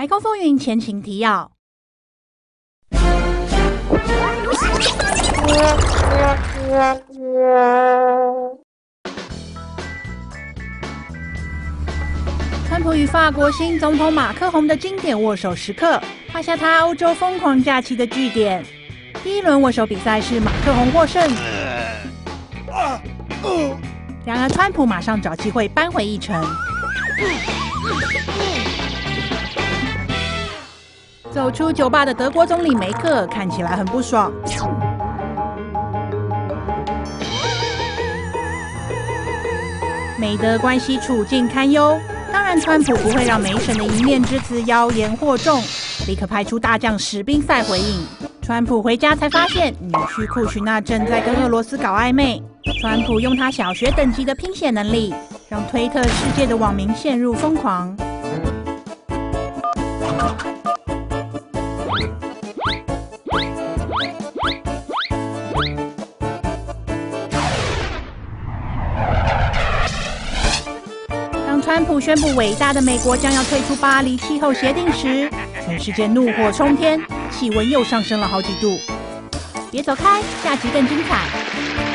白宫风云前情提要。川普与法国新总统马克宏的经典握手时刻，画下他欧洲疯狂假期的句点。第一轮握手比赛是马克宏获胜，然而川普马上找机会扳回一城。走出酒吧的德国总理梅克尔看起来很不爽。美德关系处境堪忧，当然川普不会让梅婶的一面之词妖言惑众，立刻派出大将史宾塞回应。川普回家才发现女婿库许纳正在跟俄罗斯搞暧昧。川普用他小学等级的拼写能力，让推特世界的网民陷入疯狂。当川普宣布伟大的美国将要退出巴黎气候协定时，全世界怒火冲天，气温又上升了好几度。别走开，下集更精彩。